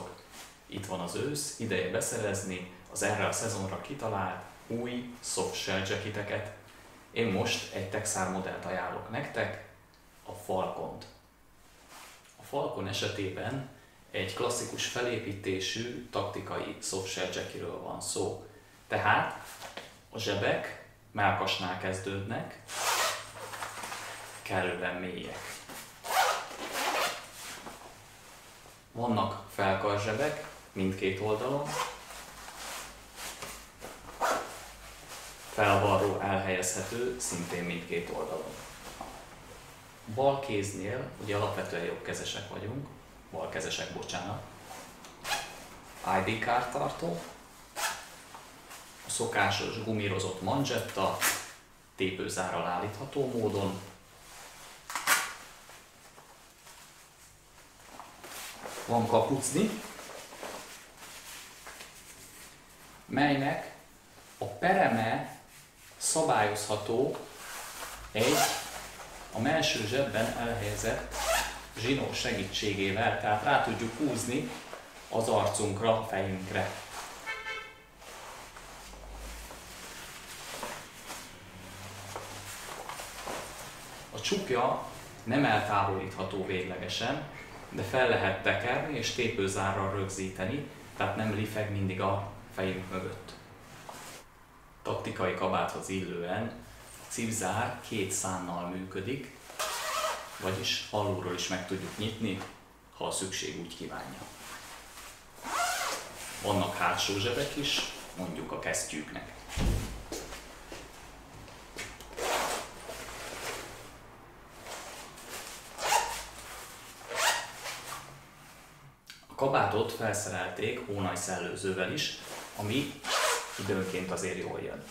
Sziasztok! Itt van az ősz, ideje beszerezni az erre a szezonra kitalált új softshell jacketeket. Én most egy Texar modellt ajánlok nektek, a Falcont. A Falcon esetében egy klasszikus felépítésű taktikai softshell jackiről van szó. Tehát a zsebek mellkasnál kezdődnek, kellően mélyek. Vannak felkarzsebek mindkét oldalon, felvarró elhelyezhető szintén mindkét oldalon. Bal kéznél, ugye alapvetően jobbkezesek vagyunk, balkezesek, bocsánat, ID kárttartó, a szokásos gumírozott manzsetta, tépőzárral állítható módon, van kapucni, melynek a pereme szabályozható egy a mellső zsebben elhelyezett zsinór segítségével, tehát rá tudjuk húzni az arcunkra, fejünkre. A csukja nem eltávolítható véglegesen, de fel lehet tekerni és tépőzárral rögzíteni, tehát nem lifeg mindig a fejünk mögött. Taktikai kabáthoz illően a cipzár két szánnal működik, vagyis alulról is meg tudjuk nyitni, ha a szükség úgy kívánja. Vannak hátsó zsebek is, mondjuk a kesztyűknek. A kabátot felszerelték hónajszellőzővel is, ami időnként azért jól jön.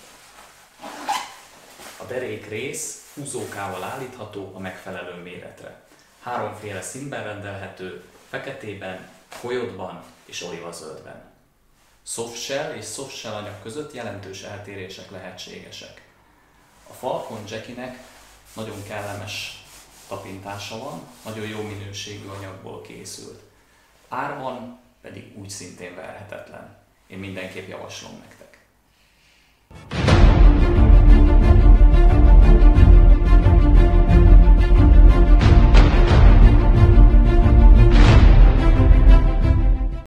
A derékrész húzókával állítható a megfelelő méretre. Háromféle színben rendelhető, feketében, kolyotban és olivazöldben. Softshell és softshell anyag között jelentős eltérések lehetségesek. A Falcon jackinek nagyon kellemes tapintása van, nagyon jó minőségű anyagból készült. Árban pedig úgy szintén verhetetlen. Én mindenképp javaslom nektek.